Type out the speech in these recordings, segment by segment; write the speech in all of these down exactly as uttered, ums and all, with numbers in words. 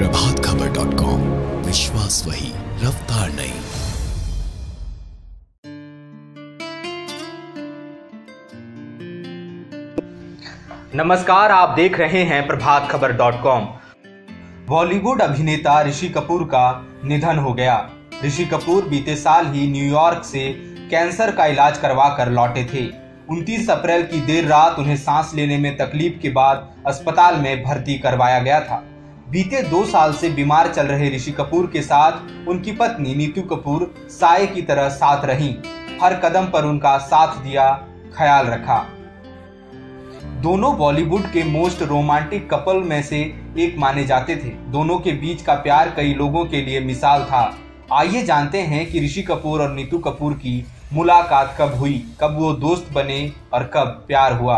प्रभात Khabar dot com, विश्वास वही, रफ्तार नहीं। नमस्कार, आप देख रहे हैं प्रभात खबर डॉट कॉम। बॉलीवुड अभिनेता ऋषि कपूर का निधन हो गया। ऋषि कपूर बीते साल ही न्यूयॉर्क से कैंसर का इलाज करवा कर लौटे थे। उनतीस अप्रैल की देर रात उन्हें सांस लेने में तकलीफ के बाद अस्पताल में भर्ती करवाया गया था। बीते दो साल से बीमार चल रहे ऋषि कपूर के साथ उनकी पत्नी नीतू कपूर साये की तरह साथ रहीं। हर कदम पर उनका साथ दिया, ख्याल रखा। दोनों बॉलीवुड के मोस्ट रोमांटिक कपल में से एक माने जाते थे। दोनों के बीच का प्यार कई लोगों के लिए मिसाल था। आइए जानते हैं कि ऋषि कपूर और नीतू कपूर की मुलाकात कब हुई, कब वो दोस्त बने और कब प्यार हुआ।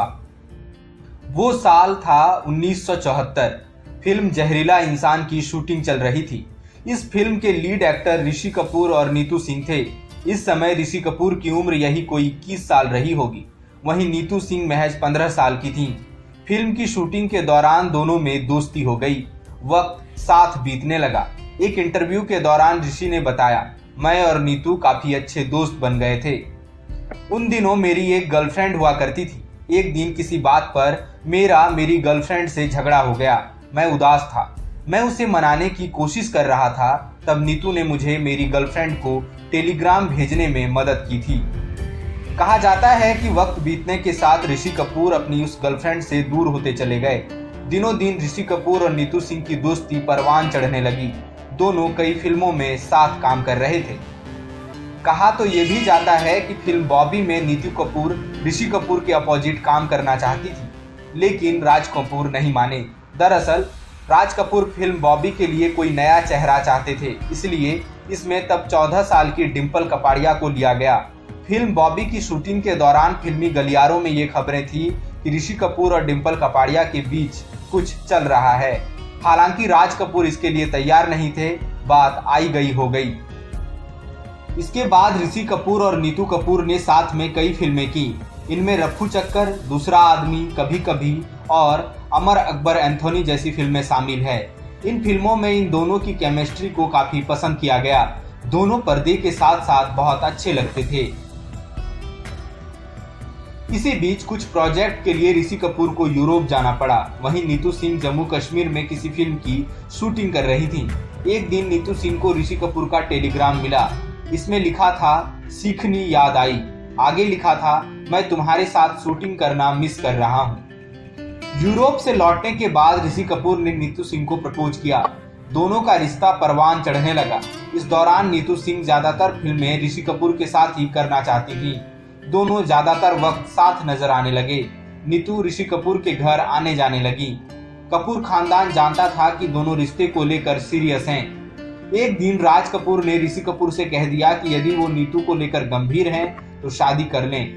वो साल था उन्नीस सौ चौहत्तर। फिल्म जहरीला इंसान की शूटिंग चल रही थी। इस फिल्म के लीड एक्टर ऋषि कपूर और नीतू सिंह थे। इस समय ऋषि कपूर की उम्र यही कोई इक्कीस साल रही होगी, वहीं नीतू सिंह महज पंद्रह साल की थीं। फिल्म की शूटिंग के दौरान दोनों में दोस्ती हो गई। वक्त साथ बीतने लगा। एक इंटरव्यू के दौरान ऋषि ने बताया, मैं और नीतू काफी अच्छे दोस्त बन गए थे। उन दिनों मेरी एक गर्लफ्रेंड हुआ करती थी। एक दिन किसी बात पर मेरा मेरी गर्लफ्रेंड से झगड़ा हो गया। मैं उदास था। मैं उसे मनाने की कोशिश कर रहा था। तब नीतू ने मुझे मेरी गर्लफ्रेंड को टेलीग्राम भेजने में मदद की थी। कहा जाता है कि वक्त बीतने के साथ ऋषि कपूर अपनी उस गर्लफ्रेंड से दूर होते चले गए। दिनों दिन ऋषि कपूर और नीतू सिंह की दोस्ती परवान चढ़ने लगी। दोनों कई फिल्मों में साथ काम कर रहे थे। कहा तो ये भी जाता है कि फिल्म बॉबी में नीतू कपूर ऋषि कपूर के अपोजिट काम करना चाहती थी, लेकिन राज कपूर नहीं माने। दरअसल राज कपूर फिल्म बॉबी के लिए कोई नया चेहरा चाहते थे, इसलिए इसमें तब चौदह साल की डिम्पल कपाड़िया को लिया गया। फिल्म बॉबी की शूटिंग के दौरान फिल्मी गलियारों में ये खबरें थी कि ऋषि कपूर और डिम्पल कपाड़िया के बीच कुछ चल रहा है। हालांकि राज कपूर इसके लिए तैयार नहीं थे। बात आई गई हो गई। इसके बाद ऋषि कपूर और नीतू कपूर ने साथ में कई फिल्में की। इनमें रफू चक्कर, दूसरा आदमी, कभी कभी और अमर अकबर एंथोनी जैसी फिल्में शामिल है। इन फिल्मों में इन दोनों की केमिस्ट्री को काफी पसंद किया गया। दोनों पर्दे के साथ साथ बहुत अच्छे लगते थे। इसी बीच कुछ प्रोजेक्ट के लिए ऋषि कपूर को यूरोप जाना पड़ा। वहीं नीतू सिंह जम्मू कश्मीर में किसी फिल्म की शूटिंग कर रही थी। एक दिन नीतू सिंह को ऋषि कपूर का टेलीग्राम मिला। इसमें लिखा था, सीखनी याद आई। आगे लिखा था, मैं तुम्हारे साथ शूटिंग करना मिस कर रहा हूँ। यूरोप से लौटने के बाद ऋषि कपूर ने नीतू सिंह को प्रपोज किया। दोनों का रिश्ता परवान चढ़ने लगा। इस दौरान नीतू सिंह ज्यादातर फिल्में ऋषि कपूर के साथ ही करना चाहती थी। दोनों ज्यादातर वक्त साथ नजर आने लगे। नीतू ऋषि कपूर के घर आने जाने लगी। कपूर खानदान जानता था कि दोनों रिश्ते को लेकर सीरियस हैं। एक दिन राज कपूर ने ऋषि कपूर से कह दिया कि यदि वो नीतू को लेकर गंभीर हैं तो शादी कर लें।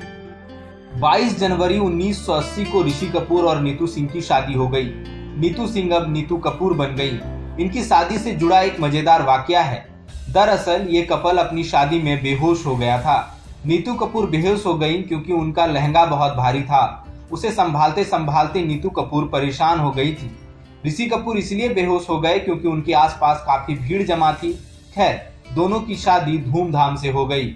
बाईस जनवरी उन्नीस सौ अस्सी को ऋषि कपूर और नीतू सिंह की शादी हो गई। नीतू सिंह अब नीतू कपूर बन गई। इनकी शादी से जुड़ा एक मजेदार वाकया है। दरअसल ये कपल अपनी शादी में बेहोश हो गया था। नीतू कपूर बेहोश हो गई क्योंकि उनका लहंगा बहुत भारी था। उसे संभालते संभालते नीतू कपूर परेशान हो गई थी। ऋषि कपूर इसलिए बेहोश हो गए क्योंकि उनके आसपास काफी भीड़ जमा थी। खैर, दोनों की शादी धूमधाम से हो गई।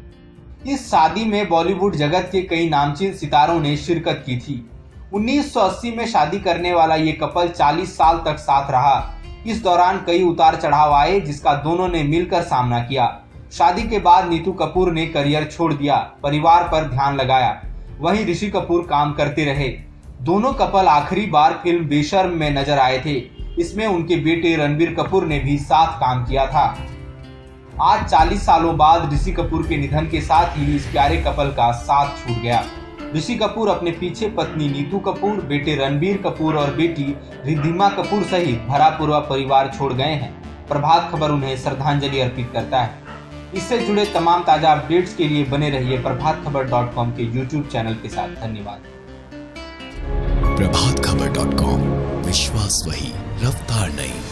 इस शादी में बॉलीवुड जगत के कई नामचीन सितारों ने शिरकत की थी। उन्नीस सौ अस्सी में शादी करने वाला ये कपल चालीस साल तक साथ रहा। इस दौरान कई उतार चढ़ाव आए, जिसका दोनों ने मिलकर सामना किया। शादी के बाद नीतू कपूर ने करियर छोड़ दिया, परिवार पर ध्यान लगाया। वहीं ऋषि कपूर काम करते रहे। दोनों कपल आखिरी बार फिल्म बेशर्म में नजर आए थे। इसमें उनके बेटे रणबीर कपूर ने भी साथ काम किया था। आज चालीस सालों बाद ऋषि कपूर के निधन के साथ ही इस प्यारे कपल का साथ छूट गया। ऋषि कपूर अपने पीछे पत्नी नीतू कपूर, बेटे रणबीर कपूर और बेटी रिद्धिमा कपूर सहित भरा पूरा परिवार छोड़ गए हैं। प्रभात खबर उन्हें श्रद्धांजलि अर्पित करता है। इससे जुड़े तमाम ताजा अपडेट्स के लिए बने रहिए प्रभात खबर डॉट कॉम के यूट्यूब चैनल के साथ। धन्यवाद। प्रभात खबर डॉट कॉम, विश्वास वही, रफ्तार नहीं।